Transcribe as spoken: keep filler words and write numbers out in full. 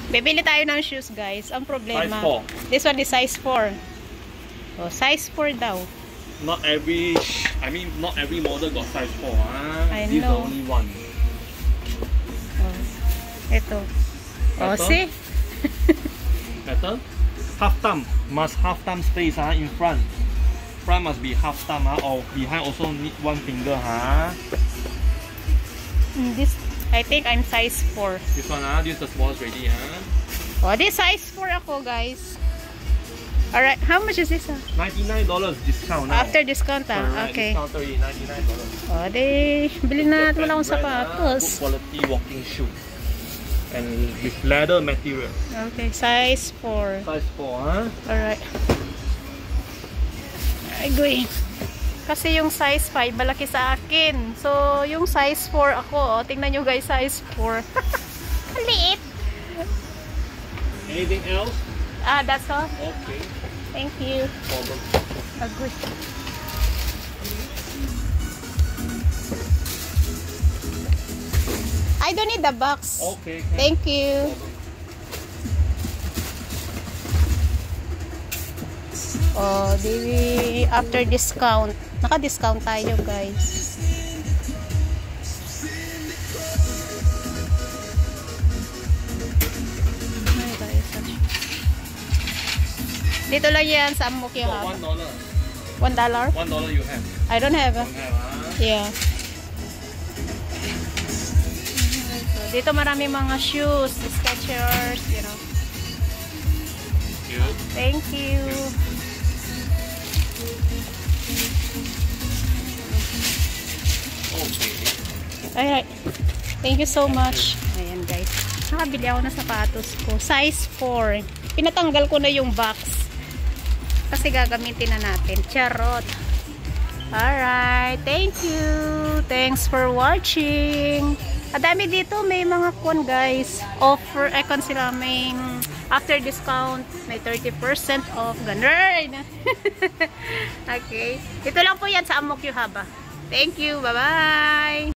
Bibili tayo ng shoes, guys. Ang problema. Size four. This one is size four. Oh, size four daw. Not every, I mean, not every model got size four. Ah. I This is the know. only one. Oh. Ito. Oh, Better? see? Better? Half thumb. Must half thumb space ah, in front. Front must be half thumb ah, or behind also need one finger ha. Mm, this, I think I'm size four. This one ah, this is the smallest already ah. Oh, this size four ako, guys. Alright, how much is this? Ah? ninety-nine dollars discount now. After discount, ah. Correct, Okay. discount already, ninety-nine dollars. Oh, di, bilhin na natin wala akong Japan brand, ah, sapatos. good quality walking shoe. And with leather material. Okay, size four. Size four ah. Alright. Ay, goy. Kasi yung size five, malaki sa akin. So, yung size four ako. Oh, tingnan nyo guys, size four. Liit. Anything else? Ah, that's all. Okay. Thank you. Problem. Agoy. I don't need the box. Okay. Thank you. Oh, di after discount. Naka-discount tayo, guys. Ay, tayo sa dito lang yan sa Amok So yung one dollar. One dollar? One dollar you have. I don't have. Don't have ah. Yeah. So, dito marami mga shoes, Skechers, you know. You. Thank you. Okay. Alright. Thank you so much. Ayan, guys. Nakabili ako ng sapatos ko. Size four. Pinatanggal ko na yung box. Kasi gagamitin na natin. Charot. Alright. Thank you. Thanks for watching. Adami dito. May mga kon, guys. Offer. Eh, kon sila may after discount. May thirty percent off. Ganun. Okay. Ito lang po yan sa Amok Yuhaba. Thank you. Bye-bye.